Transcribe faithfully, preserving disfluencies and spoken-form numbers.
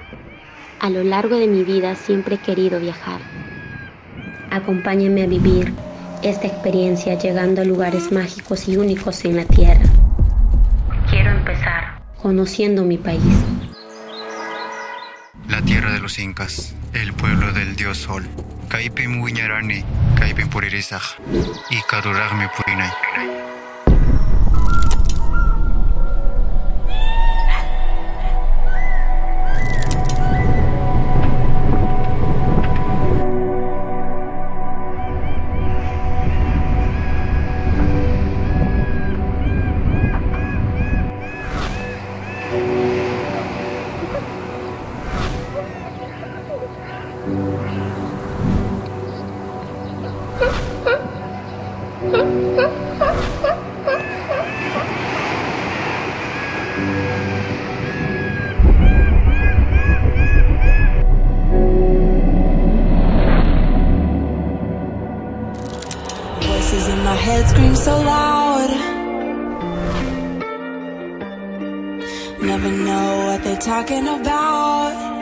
A lo largo de mi vida siempre he querido viajar. Acompáñame a vivir esta experiencia llegando a lugares mágicos y únicos en la Tierra. Quiero empezar conociendo mi país. La tierra de los incas, el pueblo del dios Sol. Kaipim Wiñarani, Kaipim Puririzaj y Kaduragme Purinay. Voices in my head scream so loud. Never know what they're talking about.